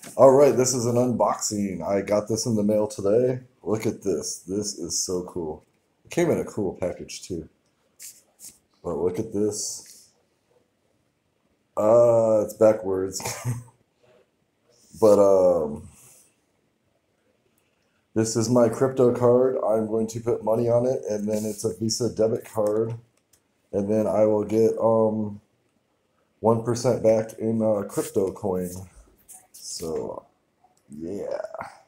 All right, this is an unboxing. I got this in the mail today. Look at this. This is so cool. It came in a cool package too. But look at this. It's backwards. But this is my crypto card. I'm going to put money on it, and then it's a Visa debit card, and then I will get 1% back in crypto coin. So yeah.